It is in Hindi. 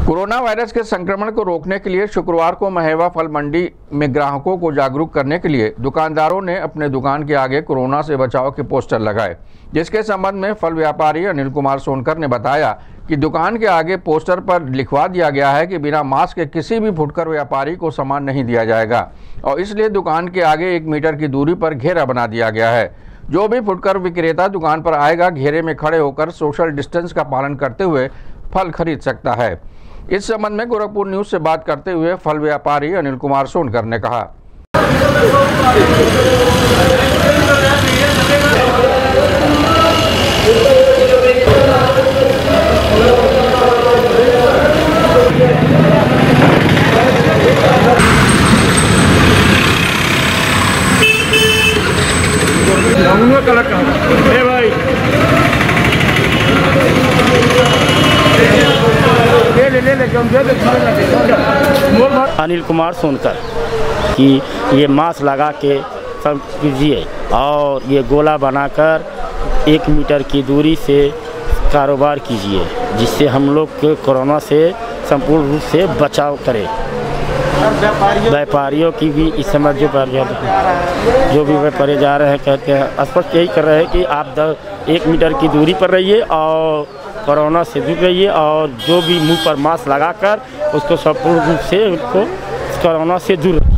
कोरोना वायरस के संक्रमण को रोकने के लिए शुक्रवार को महेवा फल मंडी में ग्राहकों को जागरूक करने के लिए दुकानदारों ने अपने दुकान के आगे कोरोना से बचाव के पोस्टर लगाए, जिसके संबंध में फल व्यापारी अनिल कुमार सोनकर ने बताया कि दुकान के आगे पोस्टर पर लिखवा दिया गया है कि बिना मास्क के किसी भी फुटकर व्यापारी को सामान नहीं दिया जाएगा और इसलिए दुकान के आगे 1 मीटर की दूरी पर घेरा बना दिया गया है। जो भी फुटकर विक्रेता दुकान पर आएगा, घेरे में खड़े होकर सोशल डिस्टेंस का पालन करते हुए फल खरीद सकता है। इस संबंध में गोरखपुर न्यूज से बात करते हुए फल व्यापारी अनिल कुमार सोनकर ने कहा, कलर का भाई अनिल कुमार सोनकर कि ये मास्क लगा के सब कीजिए और ये गोला बनाकर 1 मीटर की दूरी से कारोबार कीजिए, जिससे हम लोग के कोरोना से संपूर्ण रूप से बचाव करें। व्यापारियों की भी इस समय जो भी व्यापारी जा रहे हैं कहते हैं, स्पष्ट यही कर रहे हैं कि आप 1 मीटर की दूरी पर रहिए और कोरोना से दूर रहिए और जो भी मुंह पर मास्क लगाकर उसको संपूर्ण रूप से उसको कोरोना से दूर